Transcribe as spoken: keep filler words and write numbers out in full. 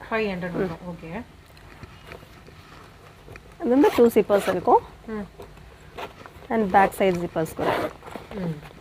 five hundred வரும். Okay. அது வந்து two zippers இருக்கும். and back side zippers கூட. ம்.